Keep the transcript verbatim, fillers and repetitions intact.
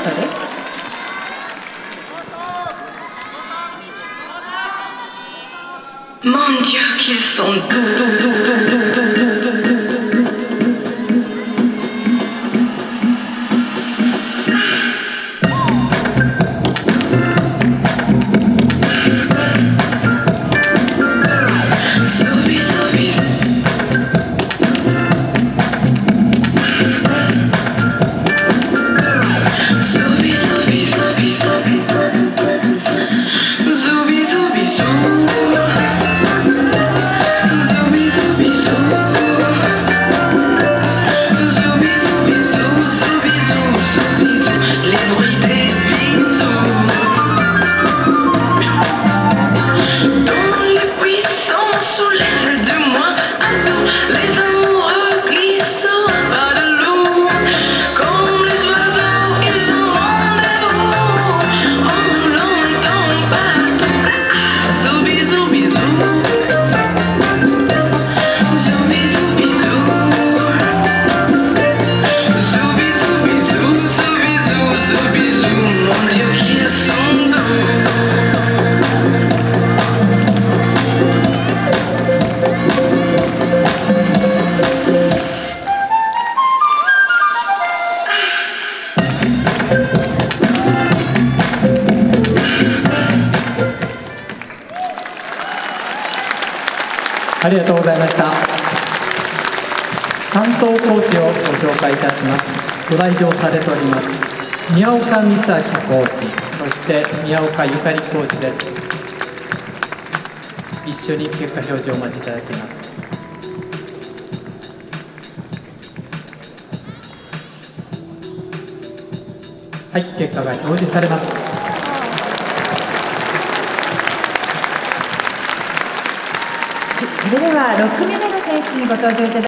ートです。 Mon Dieu, qu'ils sont doux, doux, doux, doux, doux, doux, doux, doux, doux. ありがとうございました。担当コーチをご紹介いたします。ご来場されております宮岡美咲コーチ、そして宮岡ゆかりコーチです。一緒に結果表示をお待ちいただきます。はい、結果が表示されます。 それではろく組目の選手にご登場いただきます。